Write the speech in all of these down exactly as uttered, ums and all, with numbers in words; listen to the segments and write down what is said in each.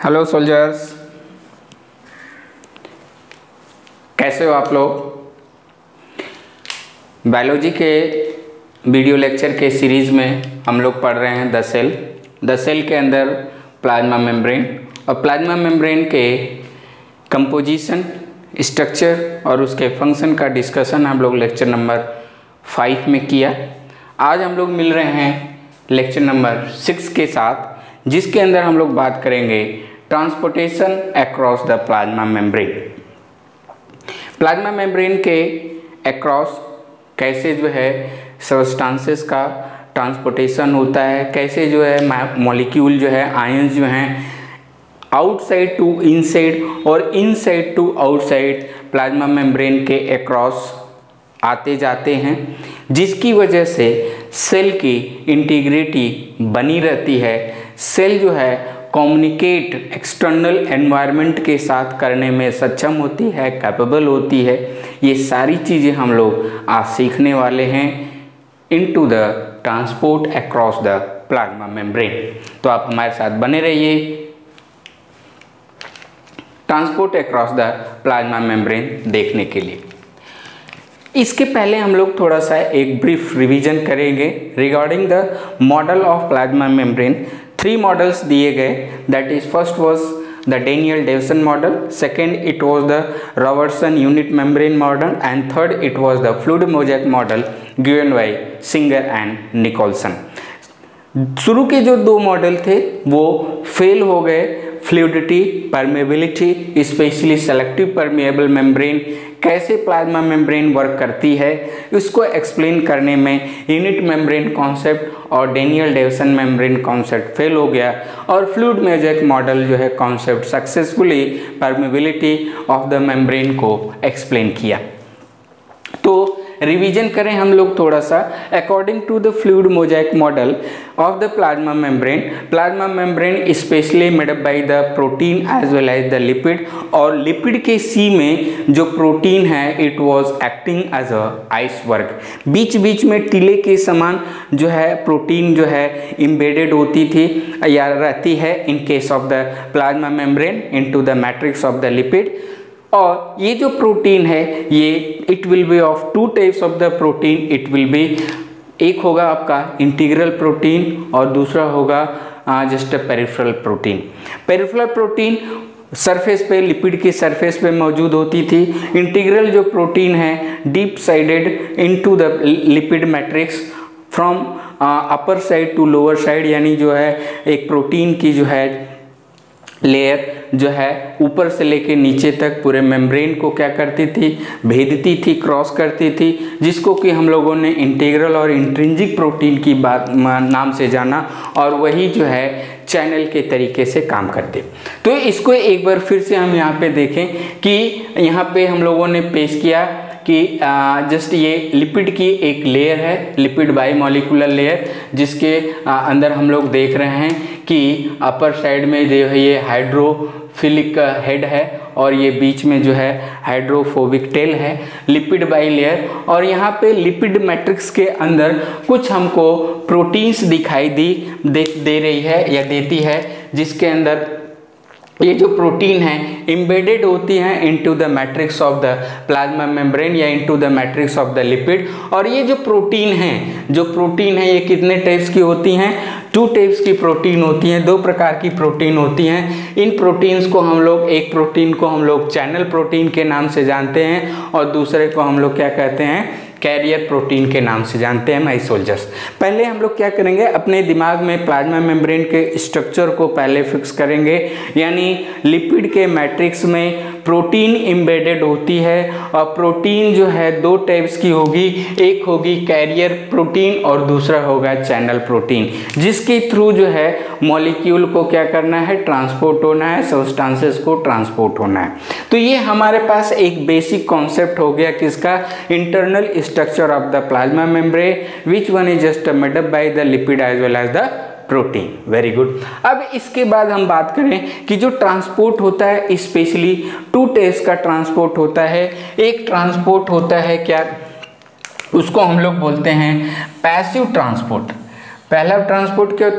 Hello soldiers, कैसे हो आप लोग। बायोलॉजी के वीडियो लेक्चर के सीरीज़ में हम लोग पढ़ रहे हैं द सेल द सेल के अंदर प्लाज्मा मेम्ब्रेन और प्लाज्मा मेम्ब्रेन के कंपोजिशन, स्ट्रक्चर और उसके फंक्शन का डिस्कशन हम लोग लेक्चर नंबर फाइव में किया। आज हम लोग मिल रहे हैं लेक्चर नंबर सिक्स के साथ, जिसके अंदर हम लोग बात करेंगे transportation across the plasma membrane. Plasma membrane के अक्रॉस कैसे जो है सब्सटेंसेस का ट्रांसपोर्टेशन होता है, कैसे जो है मॉलिक्यूल जो है आयंस जो हैं आउटसाइड टू इनसाइड और inside to outside plasma membrane के अक्रॉस आते जाते हैं, जिसकी वजह से सेल की इंटीग्रिटी बनी रहती है। सेल जो है कम्युनिकेट एक्सटर्नल एनवायरनमेंट के साथ करने में सक्षम होती है, कैपेबल होती है। ये सारी चीज़ें हम लोग आज सीखने वाले हैं into the transport across the plasma membrane. तो आप हमारे साथ बने रहिए transport across the plasma membrane देखने के लिए। इसके पहले हम लोग थोड़ा सा एक ब्रीफ रिवीजन करेंगे regarding the model of plasma membrane. Three models दिए गए, that is first was the Daniel Davison model, second it was the Robertson unit membrane model and third it was the fluid mosaic model given by Singer and Nicolson. शुरू के जो दो model थे वो fail हो गए। Fluidity, permeability, specially selective permeable membrane, कैसे plasma membrane work करती है उसको एक्सप्लेन करने में यूनिट मेम्ब्रेन कॉन्सेप्ट और Daniel Davison membrane concept fail हो गया और फ्लूइड मोज़ेक मॉडल जो है concept successfully permeability of the membrane को एक्सप्लेन किया। तो रिवीजन करें हम लोग थोड़ा सा। According to the fluid mosaic model of the plasma membrane, plasma membrane specially made up by the protein as well as the lipid, और lipid के सी में जो प्रोटीन है it was acting as a iceberg. बीच बीच में टीले के समान जो है प्रोटीन जो है इम्बेडेड होती थी या रहती है in case of the plasma membrane into the matrix of the lipid. और ये जो प्रोटीन है ये it will be of two types of the protein. It will be, एक होगा आपका इंटीग्रल प्रोटीन और दूसरा होगा just peripheral protein. Peripheral protein surface पे, लिपिड की सरफेस पे मौजूद होती थी। इंटीग्रल जो प्रोटीन है deep sided into the lipid matrix from upper side to lower side, यानी जो है एक प्रोटीन की जो है लेयर जो है ऊपर से लेके नीचे तक पूरे मेम्ब्रेन को क्या करती थी, भेदती थी, क्रॉस करती थी, जिसको कि हम लोगों ने इंटीग्रल और इंट्रिंसिक प्रोटीन की बात नाम से जाना, और वही जो है चैनल के तरीके से काम करते। तो इसको एक बार फिर से हम यहाँ पे देखें कि यहाँ पे हम लोगों ने पेश किया कि जस्ट ये लिपिड की एक लेयर है, लिपिड बाईमॉलिक्यूलर लेयर, जिसके आ, अंदर हम लोग देख रहे हैं कि अपर साइड में जो है ये हाइड्रोफिलिक हेड है और ये बीच में जो है हाइड्रोफोबिक टेल है, लिपिड बाई लेयर। और यहाँ पे लिपिड मैट्रिक्स के अंदर कुछ हमको प्रोटीन्स दिखाई दी दे, दे रही है या देती है, जिसके अंदर ये जो प्रोटीन है एम्बेडेड होती हैं into the matrix of the plasma membrane या into the matrix of the lipid. और ये जो प्रोटीन है जो प्रोटीन है ये कितने टाइप्स की होती हैं, टू टाइप्स की प्रोटीन होती हैं, दो प्रकार की प्रोटीन होती हैं। इन प्रोटीन्स को हम लोग, एक प्रोटीन को हम लोग चैनल प्रोटीन के नाम से जानते हैं और दूसरे को हम लोग क्या कहते हैं, कैरियर प्रोटीन के नाम से जानते हैं माय सोल्जर्स। पहले हम लोग क्या करेंगे, अपने दिमाग में प्लाज्मा मेम्ब्रेन के स्ट्रक्चर को पहले फिक्स करेंगे, यानी लिपिड के मैट्रिक्स में प्रोटीन एम्बेडेड होती है और प्रोटीन जो है दो टाइप्स की होगी, एक होगी कैरियर प्रोटीन और दूसरा होगा चैनल प्रोटीन, जिसके थ्रू जो है मॉलिक्यूल को क्या करना है, ट्रांसपोर्ट होना है, सब्सटेंसेस को ट्रांसपोर्ट होना है। तो ये हमारे पास एक बेसिक कॉन्सेप्ट हो गया किसका, internal structure of the plasma membrane, which one is just made up by the lipid as well as the protein. Very good. अब इसके बाद हम बात करें कि जो ट्रांसपोर्ट होता है स्पेशली टू टाइप्स का ट्रांसपोर्ट होता है। एक ट्रांसपोर्ट होता है क्या, उसको हम लोग बोलते हैं पैसिव ट्रांसपोर्ट। पहला ट्रांसपोर्ट क्या होता है,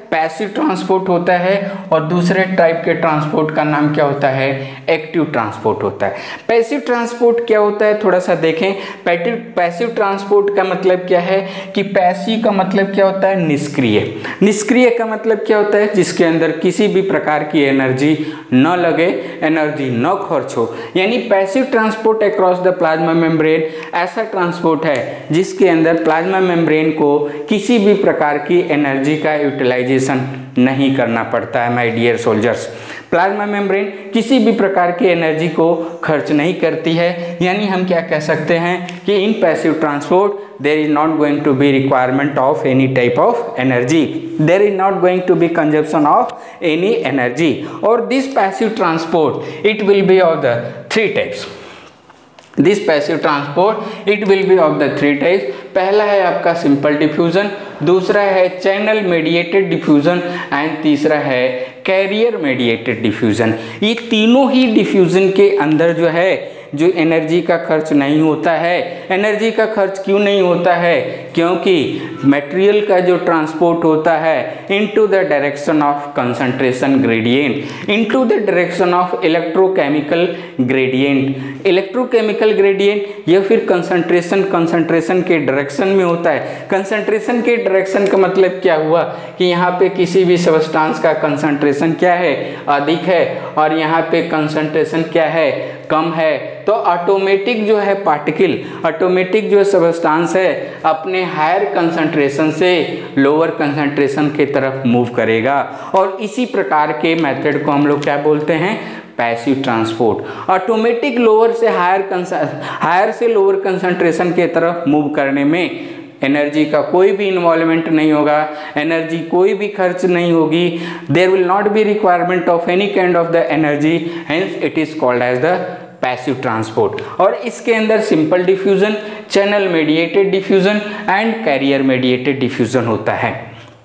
पैसिव ट्रांसपोर्ट होता है और दूसरे टाइप के ट्रांसपोर्ट का नाम क्या होता है, एक्टिव ट्रांसपोर्ट होता है। पैसिव ट्रांसपोर्ट क्या होता है थोड़ा सा देखें। पैसिव ट्रांसपोर्ट का मतलब क्या है कि पैसिव का मतलब क्या होता है, निष्क्रिय। निष्क्रिय का मतलब क्या होता है, जिसके अंदर किसी भी प्रकार की एनर्जी न लगे, एनर्जी न खर्च हो। यानी passive transport across the plasma membrane ऐसा ट्रांसपोर्ट है जिसके अंदर प्लाज्मा मेम्ब्रेन को किसी भी प्रकार की एनर्जी का यूटिलाइजेशन नहीं करना पड़ता है। My dear soldiers, plasma membrane किसी भी प्रकार की एनर्जी को खर्च नहीं करती है। यानी हम क्या कह सकते हैं कि in passive transport there is not going to be requirement of any type of energy, there is not going to be consumption of any energy, or this passive transport it will be of the three types. This passive transport it will be of the three types. पहला है आपका simple diffusion, दूसरा है channel mediated diffusion and तीसरा है carrier mediated diffusion. ये तीनों ही diffusion के अंदर जो है जो एनर्जी का खर्च नहीं होता है। एनर्जी का खर्च क्यों नहीं होता है, क्योंकि मटेरियल का जो ट्रांसपोर्ट होता है into the direction of concentration gradient, into the direction of electrochemical gradient. Electrochemical gradient या फिर कंसंट्रेशन कंसंट्रेशन के डायरेक्शन में होता है। कंसंट्रेशन के डायरेक्शन का मतलब क्या हुआ कि यहाँ पे किसी भी सब्सटेंस का कंसंट्रेशन क्या है, अधिक है, और यहाँ पे कंसंट्रेशन क्या है, कम है, तो ऑटोमेटिक जो है पार्टिकल, ऑटोमेटिक जो सब्सटेंस है अपने हायर कंसंट्रेशन से लोअर कंसंट्रेशन की तरफ मूव करेगा। और इसी प्रकार के मेथड को हम लोग क्या बोलते हैं, पैसिव ट्रांसपोर्ट। ऑटोमेटिक लोअर से हायर हायर से लोअर कंसंट्रेशन की तरफ मूव करने में एनर्जी का कोई भी इन्वॉल्वमेंट नहीं होगा, एनर्जी कोई भी खर्च नहीं होगी। There will not be requirement of any kind of the energy, hence it is called as the passive transport. और इसके अंदर simple diffusion, channel mediated diffusion and carrier mediated diffusion होता है।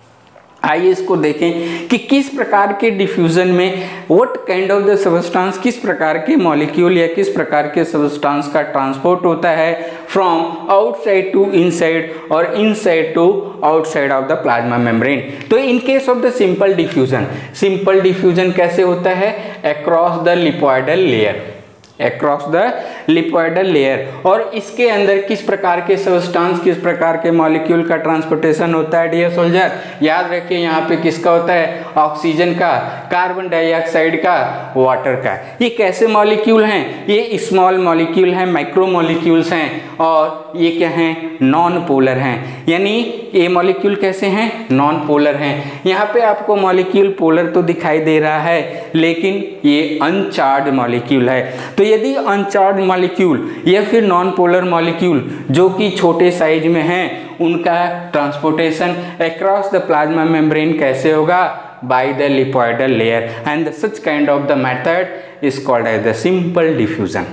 आइए इसको देखें कि किस प्रकार के डिफ्यूजन में what kind of the substance, किस प्रकार के मॉलिक्यूल या किस प्रकार के सब्सटेंस का ट्रांसपोर्ट होता है फ्रॉम आउटसाइड टू इनसाइड और inside to outside of the plasma membrane. तो in case of the simple diffusion, simple diffusion कैसे होता है, across the lipoidal layer, across the lipoidal layer. और इसके अंदर किस प्रकार के सब्सटेंस, किस प्रकार के मॉलिक्यूल का ट्रांसपोर्टेशन होता है डियर सोल्जर, याद रखिए यहाँ पे किसका होता है, ऑक्सीजन का, कार्बन डाइऑक्साइड का, वाटर का। ये कैसे मॉलिक्यूल हैं, ये स्मॉल मॉलिक्यूल हैं, माइक्रो मॉलिक्यूल्स हैं, और ये क्या हैं, नॉन पोलर हैं। यानी ये मॉलिक्यूल कैसे हैं, नॉन पोलर हैं। यहाँ पे आपको मॉलिक्यूल पोलर तो दिखाई दे रहा है लेकिन ये अनचार्ज मॉलिक्यूल है। तो यदि अनचार्ज मॉलिक्यूल या फिर नॉन पोलर मॉलिक्यूल जो कि छोटे साइज में हैं, उनका transportation across the plasma membrane कैसे होगा, by the lipoidal layer, and such kind of the method is called as the simple diffusion.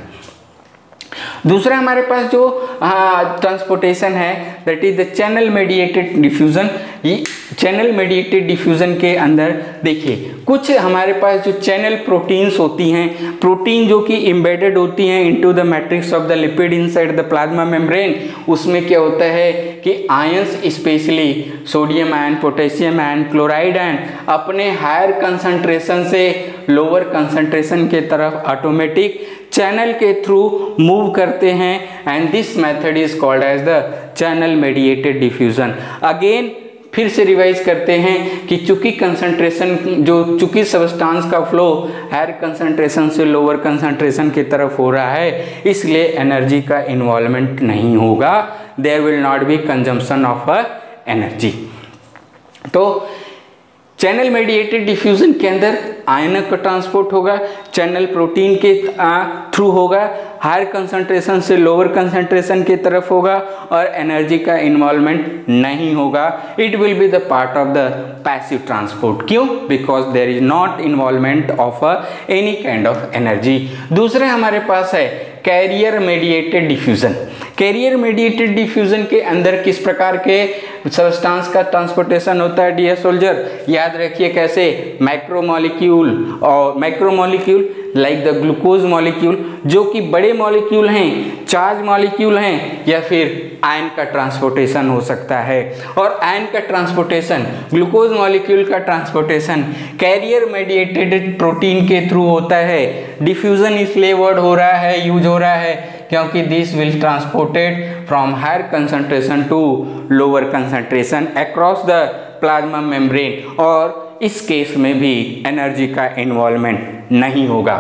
दूसरा हमारे पास जो ट्रांसपोर्टेशन है that is the channel mediated diffusion. ये चैनल मेडिएटेड डिफ्यूजन के अंदर देखिए कुछ हमारे पास जो चैनल प्रोटीन्स होती हैं, प्रोटीन जो कि एम्बेडेड होती हैं into the matrix of the lipid inside the plasma membrane. उसमें क्या होता है कि ions, specially sodium ion, potassium ion, chloride ion अपने हायर कंसंट्रेशन से लोअर कंसंट्रेशन के तरफ ऑटोमेटिक चैनल के थ्रू मूव करते हैं, and this method is called as the channel mediated diffusion. Again फिर से रिवाइज करते हैं कि चूंकि कंसंट्रेशन जो चूंकि सब्सटेंस का फ्लो हायर कंसंट्रेशन से लोअर कंसंट्रेशन की तरफ हो रहा है, इसलिए एनर्जी का इन्वॉल्वमेंट नहीं होगा, there will not be consumption of a energy. तो चैनल मेडिएटेड डिफ्यूजन के अंदर आयन का ट्रांसपोर्ट होगा, चैनल प्रोटीन के थ्रू होगा, हायर कंसंट्रेशन से लोअर कंसंट्रेशन की तरफ होगा, और एनर्जी का इन्वॉल्वमेंट नहीं होगा। It will be the part of the passive transport. क्यों? Because there is not involvement of any kind of energy. दूसरे हमारे पास है carrier mediated diffusion. Carrier mediated diffusion के अंदर किस प्रकार के सब्सटेंस का ट्रांसपोर्टेशन होता है डियर सोल्जर, याद रखिए कैसे, मैक्रोमोलिक्यूल और macromolecule like the glucose molecule जो कि बड़े मॉलिक्यूल हैं, चार्ज मॉलिक्यूल हैं, या फिर आयन का ट्रांसपोर्टेशन हो सकता है। और आयन का ट्रांसपोर्टेशन, ग्लूकोज मॉलिक्यूल का ट्रांसपोर्टेशन कैरियर मेडिएटेड प्रोटीन के थ्रू होता है। डिफ्यूजन इसलिए वर्ड हो रहा है, यूज हो रहा है क्योंकि this will transported from higher concentration to lower concentration across the plasma membrane, और इस केस में भी एनर्जी का इन्वॉल्वमेंट नहीं होगा।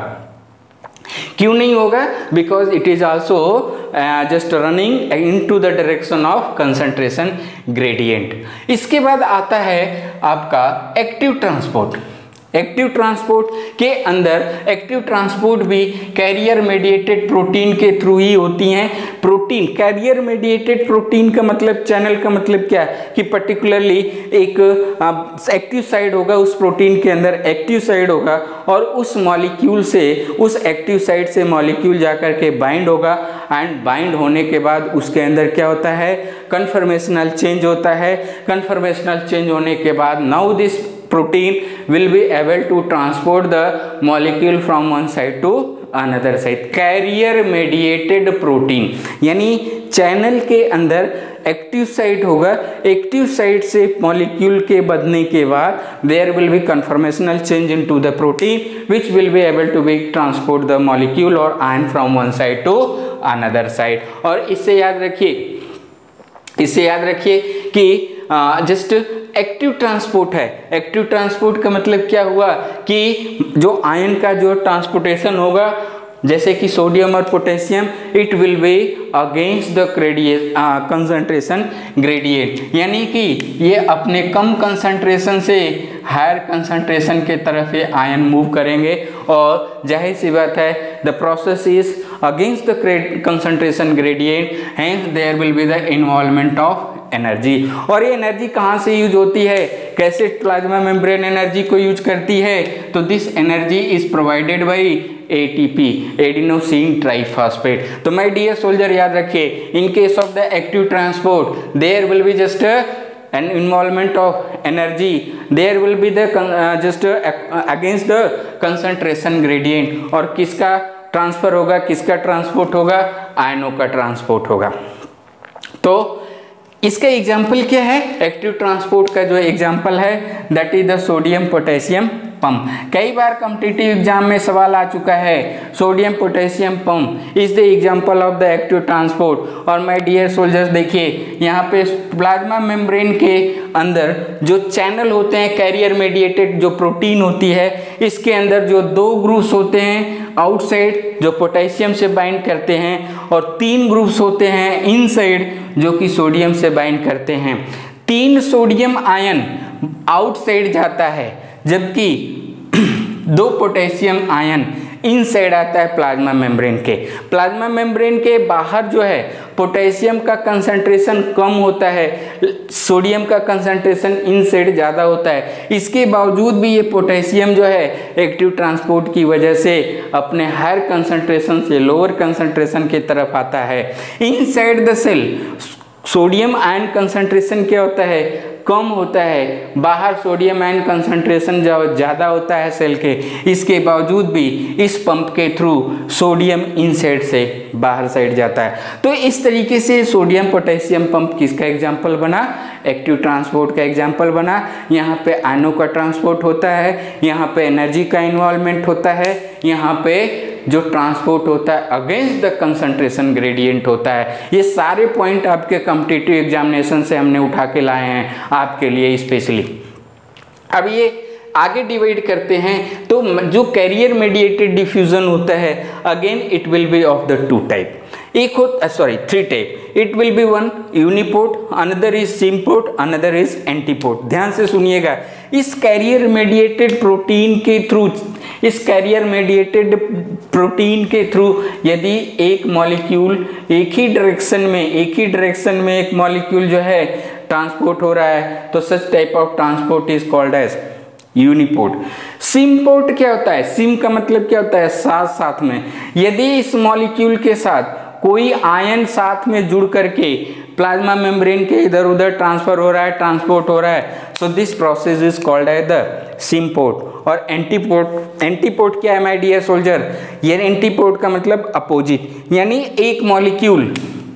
क्यों नहीं होगा? Because it is also just running in to the direction of concentration gradient. इसके बाद आता है आपका एक्टिव ट्रांसपोर्ट। एक्टिव ट्रांसपोर्ट के अंदर एक्टिव ट्रांसपोर्ट भी कैरियर मेडिएटेड प्रोटीन के थ्रू ही होती हैं। प्रोटीन, कैरियर मेडिएटेड प्रोटीन का मतलब, चैनल का मतलब क्या है कि पर्टिकुलरली एक एक्टिव साइड होगा, उस प्रोटीन के अंदर एक्टिव साइड होगा और उस मॉलिक्यूल से, उस एक्टिव साइड से मॉलिक्यूल जाकर के बाइंड होगा, एंड बाइंड होने के बाद उसके अंदर क्या होता है, कन्फर्मेशनल चेंज होता है। कन्फर्मेशनल चेंज होने के बाद now this protein will be able to transport the molecule from one side to another side। carrier mediated protein यानी चैनल के अंदर एक्टिव साइट होगा, एक्टिव साइट से मॉलिक्यूल के बढ़ने के बाद there will be conformational change into the protein which will be able to be transport the molecule or ion from one side to another side। और इससे याद रखिए, इससे याद रखिए कि जस्ट एक्टिव ट्रांसपोर्ट है। एक्टिव ट्रांसपोर्ट का मतलब क्या हुआ कि जो आयन का जो ट्रांसपोर्टेशन होगा, जैसे कि सोडियम और potassium, it will be against the concentration gradient, यानी कि ये अपने कम कंसंट्रेशन से हायर कंसंट्रेशन के तरफ ये आयन मूव करेंगे, और जाहिर सी बात है the process is against the concentration gradient, hence there will be the involvement of energy. और ये एनर्जी कहाँ से यूज होती है, कैसे प्लाज्मा मेम्ब्रेन एनर्जी को यूज करती है, तो this energy is provided by A T P, adenosine triphosphate. तो माय डियर सोल्जर याद रखिए, in case of the active transport there will be just an involvement of energy, there will be the uh, just uh, against the concentration gradient, और किसका transfer होगा, किसका transport होगा, आयनों का ट्रांसपोर्ट होगा। तो इसका एग्जाम्पल क्या है, एक्टिव ट्रांसपोर्ट का जो एग्जाम्पल है that is the sodium potassium pump. कई बार कॉम्पिटिटिव एग्जाम में सवाल आ चुका है, sodium potassium pump is the example of the active transport. और माय डियर सोल्जर्स देखिए, यहाँ पे प्लाज्मा मेम्ब्रेन के अंदर जो चैनल होते हैं, कैरियर मेडिएटेड जो प्रोटीन होती है, इसके अंदर जो दो ग्रुप्स होते हैं आउटसाइड जो पोटेशियम से बाइंड करते हैं, और तीन ग्रुप्स होते हैं इनसाइड जो कि सोडियम से बाइंड करते हैं। तीन सोडियम आयन आउटसाइड जाता है, जबकि दो पोटेशियम आयन इनसाइड आता है प्लाज्मा मेम्ब्रेन के। प्लाज्मा मेम्ब्रेन के बाहर जो है पोटेशियम का कंसंट्रेशन कम होता है, सोडियम का कंसंट्रेशन इनसाइड ज़्यादा होता है। इसके बावजूद भी ये पोटेशियम जो है एक्टिव ट्रांसपोर्ट की वजह से अपने हायर कंसंट्रेशन से लोअर कंसंट्रेशन की तरफ आता है। Inside the cell sodium ion concentration क्या होता है, कम होता है, बाहर सोडियम आयन कंसंट्रेशन ज़्यादा होता है सेल के। इसके बावजूद भी इस पंप के थ्रू सोडियम इनसाइड से बाहर साइड जाता है। तो इस तरीके से सोडियम पोटेशियम पंप किसका एग्जाम्पल बना, एक्टिव ट्रांसपोर्ट का एग्जाम्पल बना। यहाँ पे आयनों का ट्रांसपोर्ट होता है, यहाँ पे एनर्जी का इन्वॉल्वमेंट होता है, यहाँ पे जो ट्रांसपोर्ट होता है अगेंस्ट द कंसंट्रेशन ग्रेडियंट होता है। ये सारे पॉइंट आपके कॉम्पिटिटिव एग्जामिनेशन से हमने उठा के लाए हैं आपके लिए स्पेशली। अब ये आगे डिवाइड करते हैं, तो जो कैरियर मेडिएटेड डिफ्यूजन होता है again it will be of the two type. एक हो sorry three type, it will be one uniport, another is symport, another is antiport. ध्यान से सुनिएगा, इस कैरियर मेडिएटेड प्रोटीन के थ्रू इस कैरियर मेडिएटेड प्रोटीन के थ्रू यदि एक मॉलिक्यूल एक ही डायरेक्शन में एक ही डायरेक्शन में एक मॉलिक्यूल जो है ट्रांसपोर्ट हो रहा है, तो such type of transport is called as uniport. Symport क्या होता है? सिम का मतलब क्या होता है? साथ साथ में। यदि इस मॉलिक्यूल के साथ कोई आयन साथ में जुड़ करके प्लाज्मा मेम्ब्रेन के इधर उधर ट्रांसफर हो रहा है, ट्रांसपोर्ट हो रहा है, so this process is called as the symport. और एंटीपोर्ट, एंटीपोर्ट क्या है माय डियर सोल्जर? ये एंटीपोर्ट का मतलब अपोजिट, यानी एक मॉलिक्यूल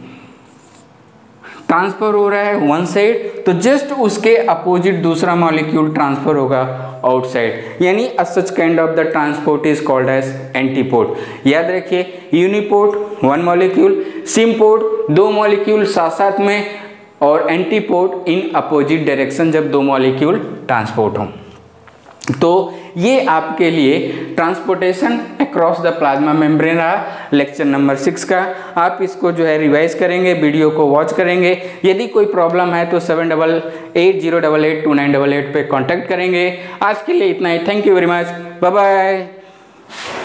ट्रांसफर हो रहा है वन साइड तो जस्ट उसके अपोजिट दूसरा मॉलिक्यूल ट्रांसफर होगा आउटसाइड, यानी such kind of the transport is called as antiport. याद रखिए, यूनिपोर्ट वन मॉलिक्यूल, सिम्पोर्ट दो मॉलिक्यूल साथ साथ में, और एंटीपोर्ट इन अपोजिट डायरेक्शन जब दो मॉलिक्यूल ट्रांसपोर्ट हों। तो ये आपके लिए transportation across the plasma membrane रहा लेक्चर नंबर सिक्स का। आप इसको जो है रिवाइज करेंगे, वीडियो को वॉच करेंगे। यदि कोई प्रॉब्लम है तो seven double eight zero double eight two nine double eight पे कॉन्टैक्ट करेंगे। आज के लिए इतना ही। Thank you very much, bye bye.